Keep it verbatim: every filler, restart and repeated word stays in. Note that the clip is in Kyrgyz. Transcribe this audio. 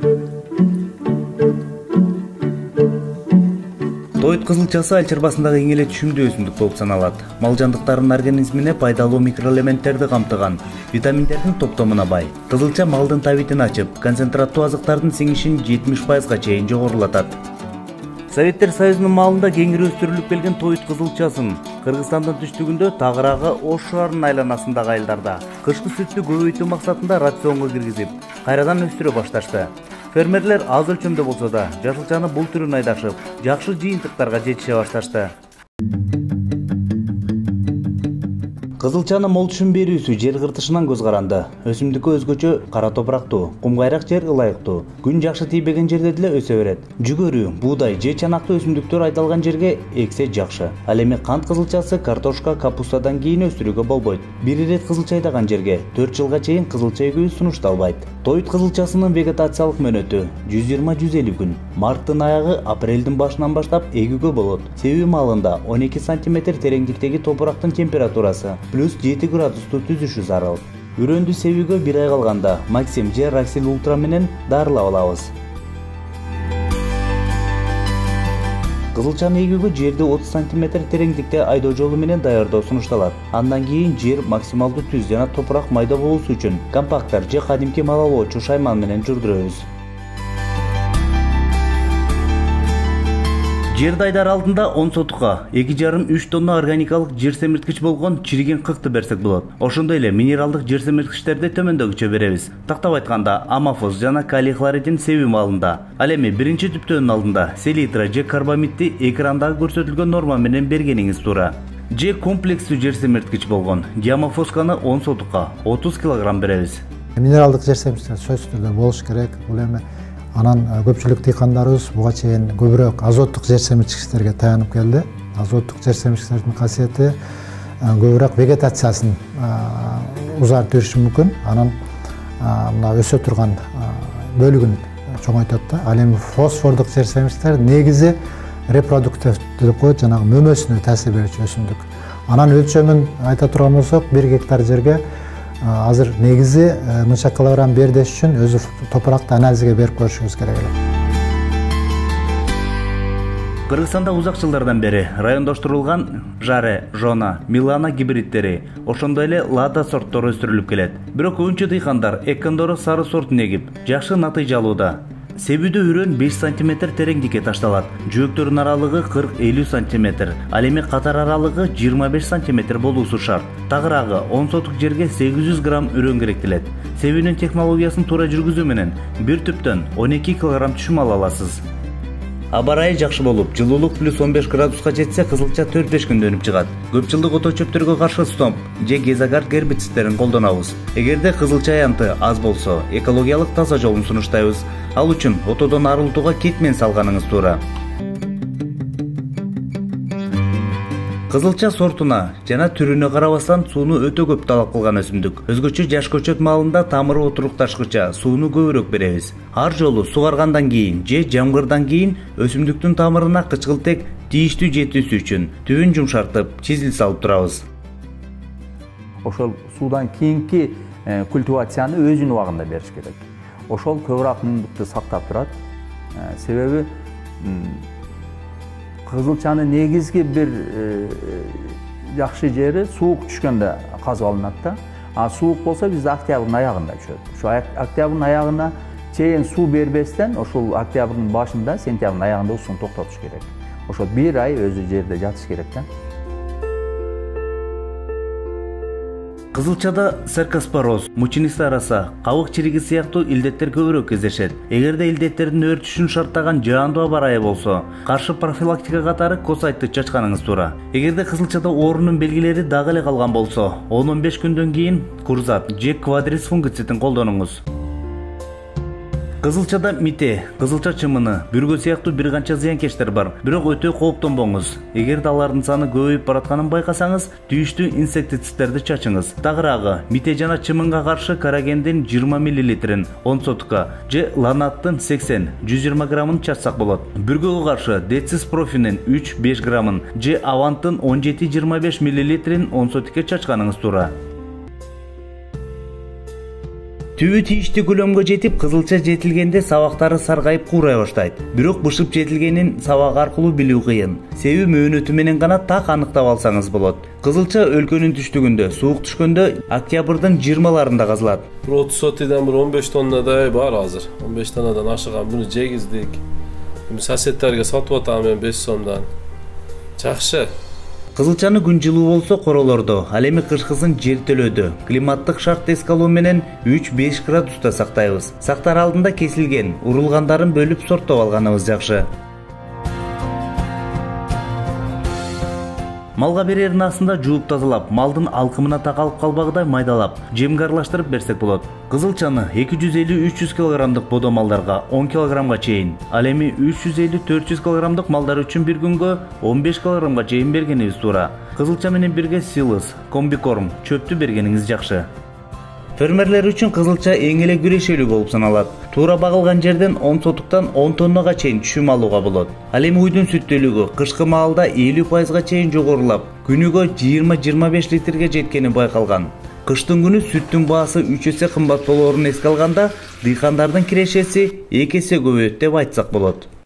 Тоют кызылчасы ай чарбасындагы эң эле түшүмдүү өсүмдүк болуп саналат. Мал жандыктарынын организмине пайдалуу микроэлементтерди камтыган, витаминдердин топтомуна бай. Кызылча малдын табитин ачып, концентраттуу азыктардын сиңишин жетимиш пайызга чейин жогорулатат. Советтер Союзунун малында кеңири өстүрүлүп келген тоют кызылчасын Кыргызстандын түштүгүндө тагыраагы Ош шаарынын айланасындагы айылдарда кышкы сүттү көбөйтүү максатында рационго киргизип, кайрадан өстүрө башташты. Фермерлер аз өлчөмдө болсо да жасылчаны бул түрүн айдашып, жакшы жыйынтыктарга жетише башташты. Кызылчаны мол түшүм берүүсү жер кыртышынан көз каранды. Өсүмдүккө өзгөчө кара топурактуу, кумгайрак жер ылайыктуу. Күн жакшы тийбеген жерде деле өсө берет. Жүгөрү, буудай же чанактуу өсүмдүктөр айдалган жерге эксе жакшы. Ал эми кант кызылчасы картошка, капустадан кийин өстүрүүгө болбойт. Бир ирет кызылча айдаган жерге төрт жылга чейин кызылча эгүү сунушталбайт. Тоют кызылчасынын вегетациялык мөөнөтү жүз жыйырма — жүз элүү күн. Марттын аягы апрелдин башынан баштап эгүүгө болот. Себүү малында он эки сантиметр тереңдиктеги топурактын температурасы плюс жети градусту түзүшү зарыл. Үрөндү себүүгө бир ай калганда Максим же Раксил Ультра менен дарылап алабыз. Кызылчаны эгүүгө жерди отуз сантиметр тереңдикте айдоо жолу менен даярдоо сунушталат. Андан кийин жер максималдуу түз жана топурак майда болуусу үчүн компакттар же кадимки мал алоочу шайман менен жүрдүрөбүз. Жерди айдар алдында он сотукка эки жарым — үч тонна органикалык жер семирткич болгон чириген кыкты берсек болот. Ошондой эле минералдык жер семирткичтерди төмөндөгүчө беребиз. Тактап айтканда, амофос жана калий хлоридин себүү малында. Ал эми биринчи түптөөнүн алдында селитра же карбамидти экрандагы көрсөтүлгөн норма менен бергениңиз туура. Же комплекстүү жер семирткич болгон диамофосканы он сотукка отуз килограмм беребиз. Минералдык жер семирткичтер сөзсүз түрдө болуш керек. Бул эми анан көпчүлүк дыйкандарыбыз буга чейин көбүрөөк азоттук жер семирткичтерге таянып келди. Азоттук жер семирткичтердин касиети көбүрөөк вегетациясын узартып бериши мүмкүн. Анан мына өсө турган бөлүгүн чоңойтот да. Ал эми фосфордук жер семирткичтер негизи репродуктивдүү деп коет, жанагы мөмөсүнө таасир берүүчү өсүмдүк. Анан өлчөмүн айта турган болсок, бир гектар жерге азыр негизи мынча килограмм бердеш үчүн өзү топуракты анализге берип көрүшүбүз керек эле. Кыргызстанда узак жылдардан бери райондоштурулган Жаре, Жона, Милана гибридтери, ошондой эле Лада сорттору өстүрүлүп келет. Бирок көбүнчө дыйкандар Экондоро сары сортун эгип, жакшы натыйжа алууда. Себүүдө үрөн беш сантиметр тереңдикке ташталат. Жөөктөрүнүн аралыгы кырк — элүү сантиметр. Ал эми катар аралыгы жыйырма беш сантиметр болуусу шарт. Тагыраагы он сотук жерге сегиз жүз грамм үрөн керектелет. Себүүнүн технологиясын туура жүргүзүү менен бир түптөн он эки килограмм түшүм ала аласыз. Аба ырайы жакшы болуп, жылуулук плюс он беш градуска жетсе, кызылча төрт беш күндө өнүп чыгат. Көп жылдык ото чөптөргө каршы стомп же гезагард гербицидтерин колдонобуз. Эгерде кызылча аянты аз болсо, экологиялык таза жолун сунуштайбыз. Ал үчүн отодон арылтууга кетмен салганыңыз туура. Кызылча сортуна жана түрүнө карабастан сууну өтө көп талап кылган өсүмдүк. Өзгөчө жаш көчөт малында тамыры отурукташкыча сууну көбүрөөк беребиз. Ар жолу сугаргандан кийин же жамгырдан кийин өсүмдүктүн тамырына кычкылтек тийиштүү жетүүсү үчүн түбүн жумшартып, чизил салып турабыз. Ошол суудан кийинки культивацияны өзүнүн убагында бериш керек. Ошол көбүрөөк мундукты сактап турат. Себеби кызылчанын негизги бир жакшы жери суук түшкөндө казып алынат да. А суук болсо бизде октябрдын аягында түшөт. Ошо октябрдын аягына чейин суу бербестен, ошол октябрдын башында, сентябрдын аягында сууну токтотуш керек. Ошол бир ай өзү жерде жатыш керек да. Кызылчада серкоспороз, мученица араса, кабык чириги сыяктуу илдеттер көбүрөөк кездешет. Эгерде илдеттердин өртүшүн шарттаган жаандуу аба ырайы болсо, каршы профилактика катары косайтты чачканыңыз туура. Эгерде кызылчада оорунун белгилери дагы эле калган болсо, он — он беш күндөн кийин курзат же квадрис фунгицидин колдонуңуз. Кызылчада мите, кызылча чымыны, бүргө сыяктуу бир канча зыянкечтер бар, бирок өтө кооптонбоңуз. Эгерде алардын саны көбөйүп баратканын байкасаңыз, тийиштүү инсектицидтерди чачыңыз. Тагыраагы, мите жана чымынга каршы карагендин жыйырма миллилитрин он сотукка же ланаттын сексен — жүз жыйырма граммын чачсак болот. Бүргөгө каршы дециспрофинин үч — беш граммын же аванттын он жети — жыйырма беш миллилитрин он сотукке чачканыңыз туура. Түбү тийиштүү көлөмгө жетип, кызылча жетилгенде сабактары саргайып куурай баштайт. Бирок бышып жетилгенин сабак аркылуу билүү кыйын. Себеби мөөнөтү менен гана так аныктап алсаңыз болот. Кызылча өлкөнүн түштүгүндө, суук түшкөндө октябрдын жыйырмаларында казылат. бир отуз сотыйдан бир он беш тоннадай бар азыр. он беш тоннадан ашыган. Буну жегиздик. Соседтерге сатып атам мен беш сомдон. Жакшы. Кызылчаны күн жылуу болсо королордо, ал эми кышкысын жертөлөдө, климаттык шарт эскалуу менен үч беш градуста сактайбыз. Сактар алдында кесилген, урулгандарын бөлүп сорттоп алганыбыз жакшы. Малга берерин астында жууп тазалап, малдын алкымына такалып калбагыдай майдалап, жемге аралаштырып берсек болот. Кызылчаны эки жүз элүү үч жүз килограммдык бодо малдарга он килограммга чейин, ал эми үч жүз элүү төрт жүз килограммдык малдар үчүн бир күнгө он беш килограммга чейин бергенибиз туура. Кызылча менен бирге силос, комбикорм, чөптү бергениңиз жакшы. Фермерлер үчүн кызылча эң эле күрөшөлүү болуп саналат. Туура багылган жерден он сотуктан он тоннага чейин түшүм алууга болот. Ал эми уйдун сүттүүлүгү кышкы маалда элүү пайызга чейин жогорулап, күнүгө жыйырма жыйырма беш литрге жеткени байкалган. Кыштын күнү сүттүн баасы үч эсе кымбат болоорун эске алганда, дыйкандардын кирешеси эки эсе көбөйөт деп айтсак болот.